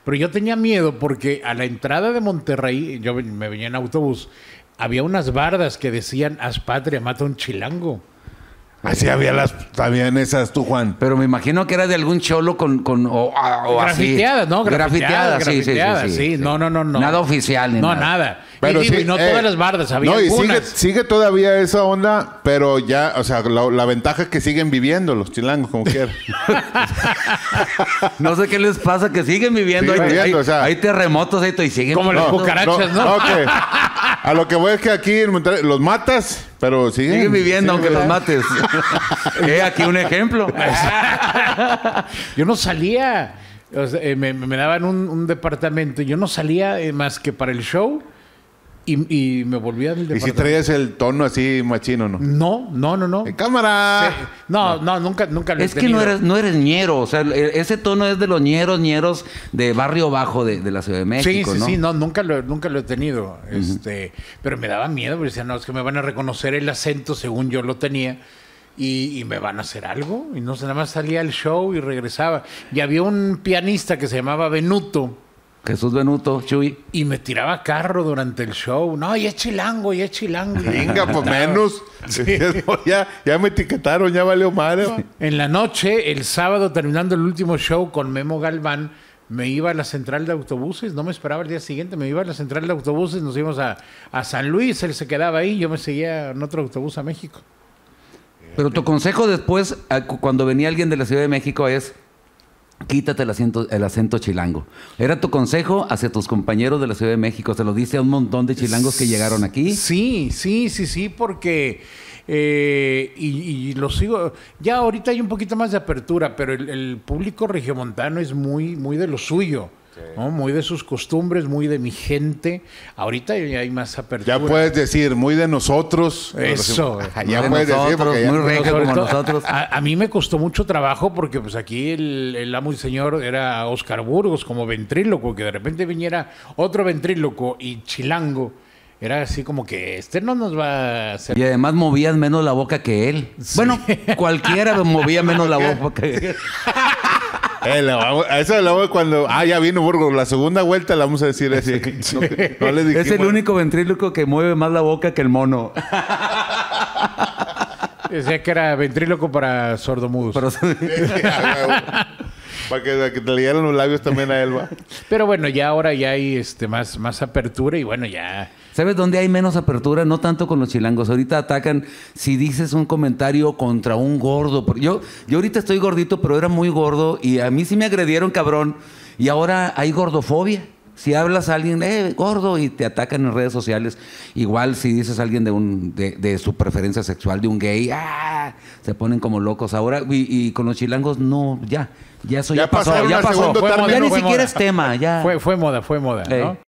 Pero yo tenía miedo porque a la entrada de Monterrey, yo me venía en autobús, había unas bardas que decían, haz patria, mata un chilango. Así había también esas tú, Juan. Pero me imagino que era de algún cholo o Grafiteadas, así. ¿no? Grafiteadas, sí. No. Nada oficial ni nada. Nada. Pero y no todas las bardas, había no, y algunas. sigue todavía esa onda, pero ya, o sea, la ventaja es que siguen viviendo los chilangos, como quieran. No sé qué les pasa, que siguen viviendo. Siguen viviendo, o sea, hay terremotos y siguen como las cucarachas, ¿no? Que a lo que voy es que aquí en Monterrey los matas, pero siguen viviendo aunque los mates. Aquí un ejemplo. Yo no salía. O sea, me daban un departamento. Yo no salía más que para el show y me volvía del departamento. ¿Y si traías el tono así machino, no? No. ¡En cámara! Sí. No, nunca lo he Es que tenido. no eres ñero. O sea, ese tono es de los ñeros de barrio bajo de la Ciudad de México, ¿no? Sí, nunca lo he tenido. Pero me daba miedo, porque decía, no, es que me van a reconocer el acento según yo lo tenía. Y me van a hacer algo. Y no sé, nada más salía al show y regresaba. Y había un pianista que se llamaba Benuto. Jesús Benuto, Chuy. Y me tiraba carro durante el show. No, y es chilango. Venga, pues menos. Sí. ya me etiquetaron, ya valió madre. En la noche, el sábado, terminando el último show con Memo Galván, me iba a la central de autobuses. No me esperaba el día siguiente. Me iba a la central de autobuses. Nos íbamos a San Luis. Él se quedaba ahí. Yo me seguía en otro autobús a México. Pero tu consejo después, cuando venía alguien de la Ciudad de México, es quítate el acento chilango. ¿Era tu consejo hacia tus compañeros de la Ciudad de México? ¿Se lo dice a un montón de chilangos que llegaron aquí? Sí, porque... y lo sigo... Ya ahorita hay un poquito más de apertura, pero el público regiomontano es muy de lo suyo. Sí. ¿No? Muy de sus costumbres, muy de mi gente. Ahorita ya hay más apertura. Ya puedes decir, muy de nosotros. Eso. Ya puedes decir, porque muy regio como nosotros. A mí me costó mucho trabajo porque pues aquí el amo y señor era Oscar Burgos como ventríloco, que de repente viniera otro ventríloco y chilango. Era así como que no nos va a hacer... Y además movías menos la boca que él. Sí. Bueno, cualquiera movía menos la boca que él. A eso lo hago cuando... ya vino Burgos. La segunda vuelta la vamos a decir así. Sí. No le dijimos. Es el único ventríloco que mueve más la boca que el mono. Decía que era ventríloco para sordomudos. Para que te leyeran los labios también a él, va. Pero bueno, ya ahora ya hay más apertura y bueno, ya... ¿Sabes dónde hay menos apertura? No tanto con los chilangos. Ahorita atacan si dices un comentario contra un gordo. Yo ahorita estoy gordito, pero era muy gordo y a mí sí me agredieron, cabrón. Y ahora hay gordofobia. Si hablas a alguien, gordo, y te atacan en redes sociales. Igual si dices a alguien de su preferencia sexual, de un gay, se ponen como locos ahora. Y con los chilangos, no, ya eso ya pasó. Ya pasó. Ya ni siquiera es tema. Ya. Fue moda, ¿no?